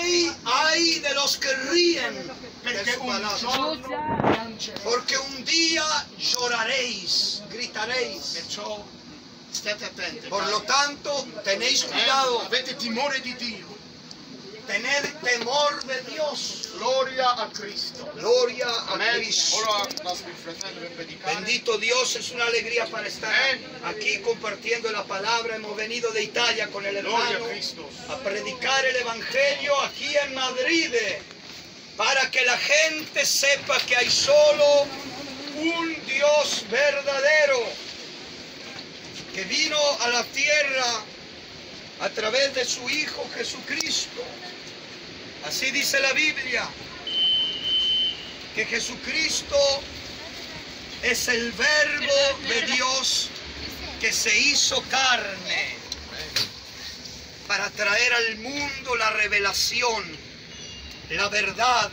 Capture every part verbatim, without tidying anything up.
Ay, ay de los que ríen de su palabra. Porque un día lloraréis, gritaréis. Por lo tanto, tenéis cuidado. Avete timore di Dio. Tened temor de Dios. Gloria a Cristo. Gloria a Amen. Cristo. Ora lascio il fratello per predicare. Bendito Dios, es una alegría para estar aquí compartiendo la palabra. Hemos venido de Italia con el hermano a predicar el Evangelio aquí en Madrid, para que la gente sepa que hay solo un Dios verdadero, que vino a la tierra a través de su Hijo Jesucristo. Así dice la Biblia, que Jesucristo es el verbo de Dios que se hizo carne para traer al mundo la revelación, la verdad,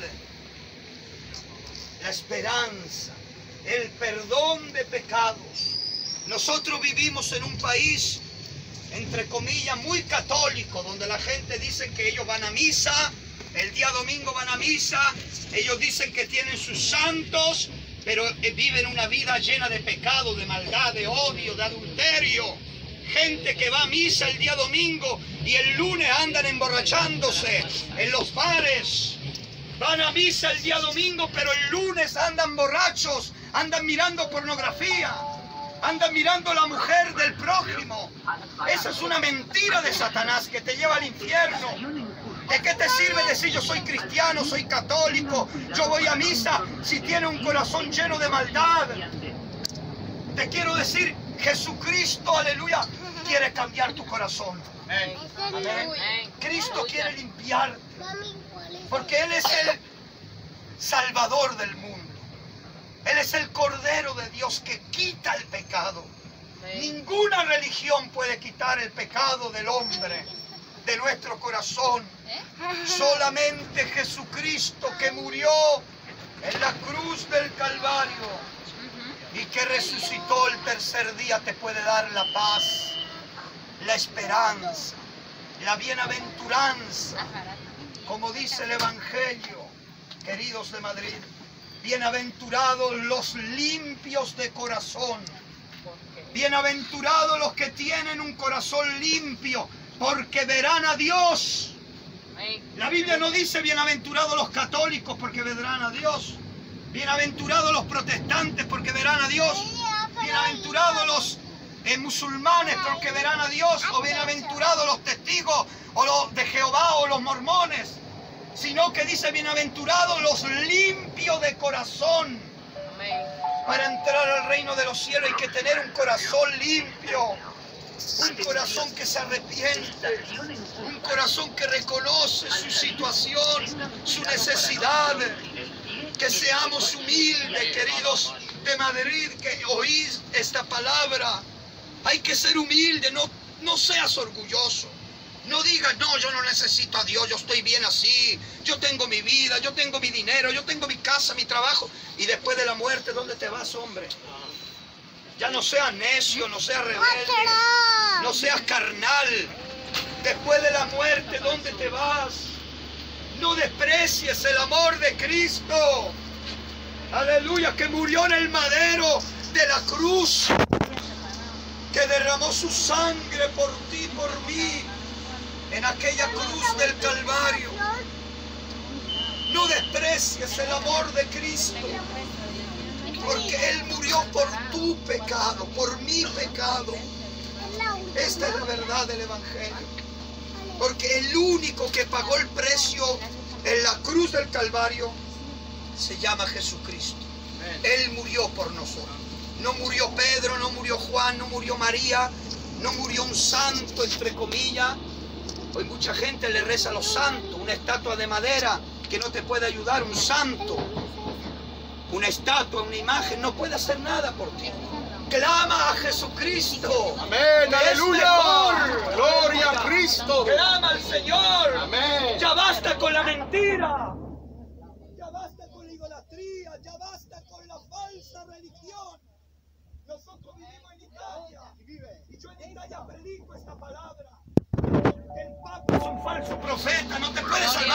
la esperanza, el perdón de pecados. Nosotros vivimos en un país, entre comillas, muy católico, donde la gente dice que ellos van a misa, el día domingo van a misa, ellos dicen que tienen sus santos, pero viven una vida llena de pecado, de maldad, de odio, de adulterio. Gente que va a misa el día domingo y el lunes andan emborrachándose en los bares. Van a misa el día domingo, pero el lunes andan borrachos, andan mirando pornografía, andan mirando a la mujer del prójimo. Esa es una mentira de Satanás que te lleva al infierno. ¿De qué te sirve decir yo soy cristiano, soy católico, yo voy a misa, si tiene un corazón lleno de maldad? Te quiero decir, Jesucristo, aleluya, quiere cambiar tu corazón. Amén. Cristo quiere limpiarte, porque Él es el Salvador del mundo. Él es el Cordero de Dios que quita el pecado. Ninguna religión puede quitar el pecado del hombre, de nuestro corazón. Solamente Jesucristo, que murió en la cruz del Calvario y que resucitó el tercer día, te puede dar la paz, la esperanza, la bienaventuranza. Como dice el Evangelio, queridos de Madrid, bienaventurados los limpios de corazón. Bienaventurados los que tienen un corazón limpio, porque verán a Dios. La Biblia no dice bienaventurados los católicos porque verán a Dios. Bienaventurados los protestantes porque verán a Dios. Bienaventurados los eh, musulmanes porque verán a Dios. O bienaventurados los testigos o los de Jehová o los mormones. Sino que dice bienaventurados los limpios de corazón. Para entrar al reino de los cielos hay que tener un corazón limpio. Un corazón que se arrepiente, un corazón que reconoce su situación, su necesidad. Que seamos humildes, queridos de Madrid, que oís esta palabra. Hay que ser humilde, no, no seas orgulloso. No digas, no, yo no necesito a Dios, yo estoy bien así, yo tengo mi vida, yo tengo mi dinero, yo tengo mi casa, mi trabajo. Y después de la muerte, ¿dónde te vas, hombre? Ya no seas necio, no seas rebelde, no seas carnal. Después de la muerte, ¿dónde te vas? No desprecies el amor de Cristo. Aleluya, que murió en el madero de la cruz, que derramó su sangre por ti, por mí, en aquella cruz del Calvario. No desprecies el amor de Cristo, porque Él murió por tu pecado, por mi pecado. Esta es la verdad del Evangelio. Porque el único que pagó el precio en la cruz del Calvario se llama Jesucristo. Él murió por nosotros. No murió Pedro, no murió Juan, no murió María, no murió un santo, entre comillas. Hoy mucha gente le reza a los santos, una estatua de madera que no te puede ayudar, un santo. Una estatua, una imagen, no puede hacer nada por ti. Clama a Jesucristo. Amén, aleluya. Es Gloria a Cristo. Clama al Señor. Amén. Ya basta con la mentira. Ya basta con la idolatría. Ya basta con la falsa religión. Nosotros vivimos en Italia. Y yo en Italia predico esta palabra. El Papa es un falso profeta. No te puede salvar.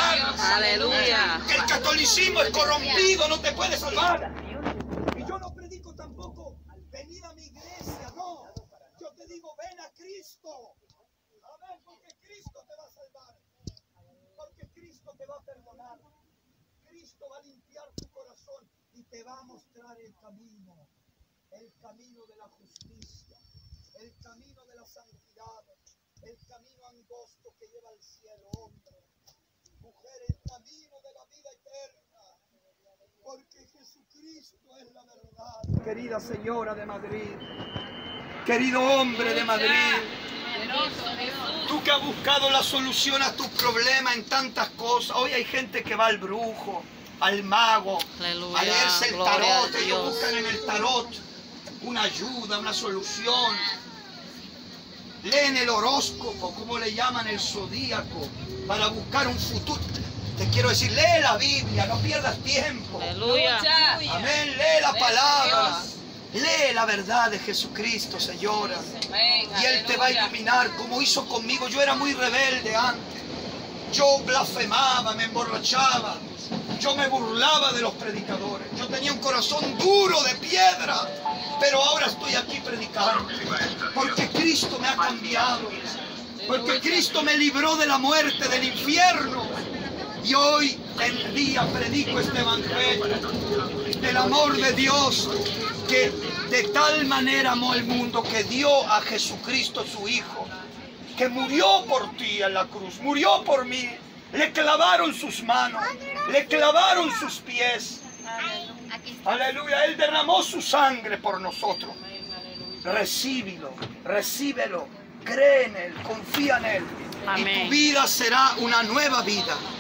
Aleluya. Que el catolicismo es corrompido, no te puede salvar. Y yo no predico tampoco, venid a mi iglesia, no. Yo te digo, ven a Cristo. Amén, porque Cristo te va a salvar. Porque Cristo te va a perdonar. Cristo va a limpiar tu corazón y te va a mostrar el camino. El camino de la justicia. El camino de la santidad. El camino angosto que lleva al cielo, hombre. Mujer, el camino de la vida eterna. Porque Jesucristo es la verdad. Querida señora de Madrid. Querido hombre de Madrid. Tú que has buscado la solución a tus problemas en tantas cosas. Hoy hay gente que va al brujo, al mago, Aleluya, a leerse el gloria tarot. a Ellos Dios. buscan en el tarot una ayuda, una solución. Leen el horóscopo, como le llaman el zodíaco, para buscar un futuro. Te quiero decir, lee la Biblia, no pierdas tiempo. Aleluya. Amén, lee la palabra. Lee la verdad de Jesucristo, señora. Y Él te va a iluminar como hizo conmigo. Yo era muy rebelde antes. Yo blasfemaba, me emborrachaba. Yo me burlaba de los predicadores. Yo tenía un corazón duro de piedra. Pero ahora estoy aquí predicando. Porque Cristo me ha cambiado. Porque Cristo me libró de la muerte, del infierno. Y hoy en día predico este evangelio del amor de Dios, que de tal manera amó el mundo que dio a Jesucristo su Hijo, que murió por ti en la cruz, murió por mí. Le clavaron sus manos, le clavaron sus pies. Aleluya, Él derramó su sangre por nosotros. Recíbelo, recíbelo, cree en Él, confía en Él. Amén. Y tu vida será una nueva vida.